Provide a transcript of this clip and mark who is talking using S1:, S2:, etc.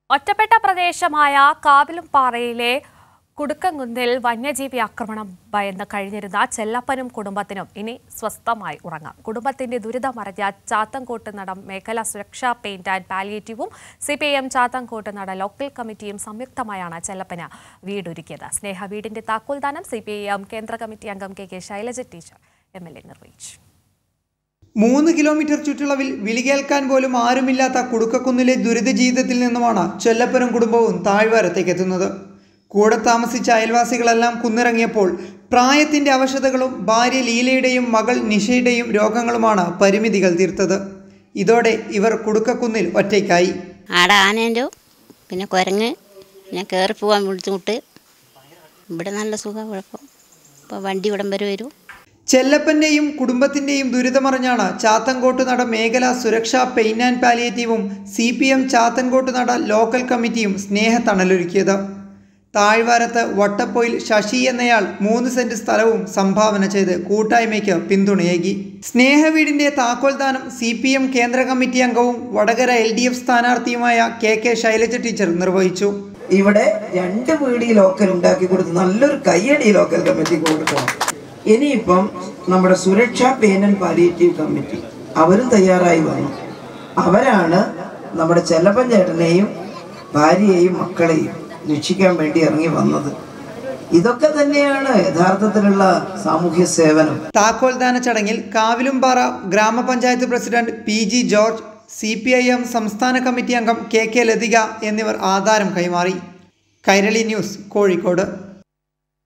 S1: ഒറ്റപ്പെട്ട പ്രദേശമായ കാവിലുംപാറയിലെ കുടുക്കൻകുന്നിൽ വന്യജീവി ആക്രമണം ഭയന്ന് കഴിഞ്ഞിരുന്ന ചെല്ലപ്പനും കുടുംബത്തിനും ഇനി സ്വസ്ഥമായി ഉറങ്ങാം. കുടുംബത്തിന്റെ ദുരിതമറിഞ്ഞ ചാത്തൻകോട്ട് നട മേഖലാ സുരക്ഷാ പെയിന്റ് ആൻഡ് പാലിയേറ്റീവും CPIM ചാത്തൻകോട്ട് നട ലോക്കൽ കമ്മിറ്റിയും സംയുക്തമായാണ് ചെല്ലപ്പന് വീടൊരുക്കിയത്. സ്നേഹ വീടിന്റെ താക്കോൽദാനം CPIM കേന്ദ്ര കമ്മിറ്റി അംഗം KK ശൈലജ ടീച്ചർ MLA നിർവഹിച്ചു.
S2: 3 കിലോമീറ്റർ ചുറ്റളവിൽ വിളി കേൾക്കാൻ പോലും ആരുമില്ലാത്ത കുടുക്കക്കുന്നിലെ ദുരിത ജീവിതത്തിൽ നിന്നുമാണ് ചെല്ലപ്പനും കുടുംബവും താഴ്വാരത്തേക്ക് എത്തുന്നത്. കൂടെ താമസിച്ച അയൽവാസികളെല്ലാം കുന്നിറങ്ങിയപ്പോൾ പ്രായത്തിന്റെ അവശതകളും ഭാര്യ ലീലയുടെയും മകൾ നിഷയുടെയും രോഗങ്ങളുമാണ് പരിമിതികൾ തീർത്തത്. ഇതോടെ ഇവർ കുടുക്കക്കുന്നിൽ ഒറ്റയ്ക്കായി.
S3: ആടെ ആനേൻ്റെ പിന്നെ കുരങ്ങ് പിന്നെ കയറി പോകാൻ ബുദ്ധിമുട്ട്. ഇവിടെ നല്ല സുഖം, കുഴപ്പം. ഇപ്പോൾ വണ്ടി ഇവിടം വരെ വരും.
S2: ചെല്ലപ്പന്റെയും കുടുംബത്തിന്റെയും ദുരിതമറിഞ്ഞാണ് ചാത്തൻകോട്ട് നട മേഖലാ സുരക്ഷാ പെയിന്റ് ആൻഡ് പാലിയേറ്റീവും CPIM ചാത്തൻകോട്ട് നട ലോക്കൽ കമ്മിറ്റിയും സ്നേഹത്തണലൊരുക്കിയത്. താഴ്വാരത്ത് വട്ടപ്പൊയിൽ ശശി എന്നയാൾ 3 സെന്റ് സ്ഥലവും സംഭാവന ചെയ്ത് കൂട്ടായ്മയ്ക്ക് പിന്തുണയേകി. സ്നേഹവീടിന്റെ താക്കോൽദാനം CPIM കേന്ദ്ര കമ്മിറ്റി അംഗവും വടകര LDF സ്ഥാനാർത്ഥിയുമായ KK ശൈലജ ടീച്ചർ നിർവഹിച്ചു.
S4: ഇവിടെ 2 വീട് ലോക്കൽ ഉണ്ടാക്കി കൊടുത്ത് നല്ലൊരു കയ്യടി ലോക്കൽ കമ്മിറ്റി കൊടുക്കണം. ഇനിയിപ്പം നമ്മുടെ സുരക്ഷാ പെയിന്റ് ആൻഡ് പാലിയേറ്റീവ് കമ്മിറ്റി അവരും തയ്യാറായി വന്നു. അവരാണ് നമ്മുടെ ചെല്ലപ്പൻ ചേട്ടനെയും ഭാര്യയെയും മക്കളെയും രക്ഷിക്കാൻ വേണ്ടി ഇറങ്ങി വന്നത്. ഇതൊക്കെ തന്നെയാണ് യഥാർത്ഥത്തിലുള്ള സാമൂഹ്യ സേവനം.
S2: താക്കോൽദാന ചടങ്ങിൽ കാവിലുംപാറ ഗ്രാമപഞ്ചായത്ത് പ്രസിഡന്റ് PG ജോർജ്, CPIM സംസ്ഥാന കമ്മിറ്റി അംഗം KK ലതിക എന്നിവർ ആദരം കൈമാറി. കൈരളി ന്യൂസ്, കോഴിക്കോട്.